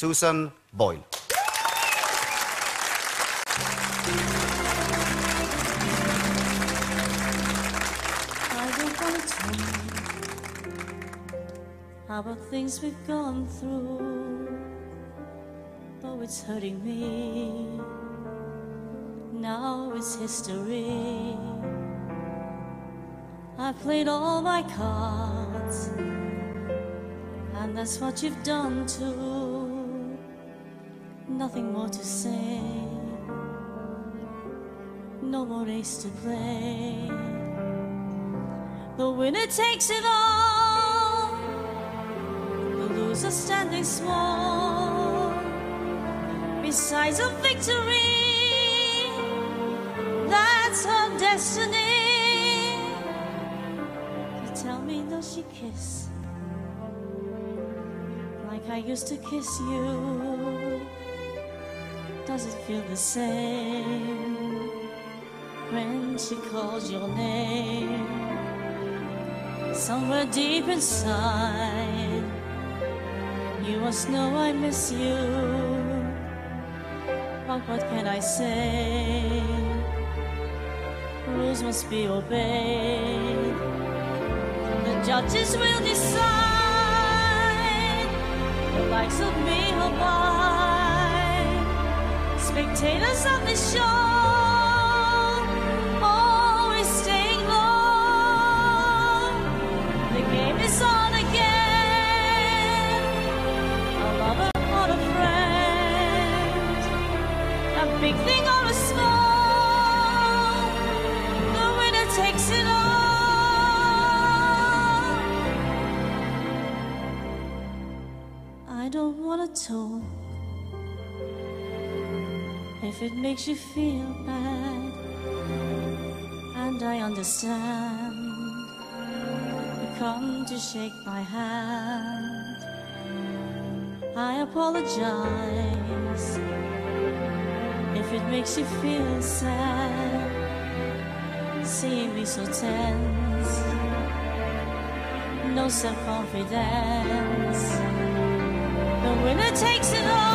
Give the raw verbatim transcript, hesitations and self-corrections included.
Susan Boyle. About things we've gone through, though it's hurting me, now it's history. I played all my cards, and that's what you've done too. Nothing more to say, no more ace to play. The winner takes it all, are standing small besides a victory. That's her destiny. You tell me, does she kiss like I used to kiss you? Does it feel the same when she calls your name? Somewhere deep inside, you must know I miss you, but what can I say? Rules must be obeyed. The judges will decide. The likes of me are mine. Spectators of the show, always staying low. The game is on again. Big thing or a small, the winner takes it all. I don't want to talk if it makes you feel bad, and I understand you come to shake my hand. I apologize if it makes you feel sad, seeing me so tense, no self-confidence. The winner takes it all.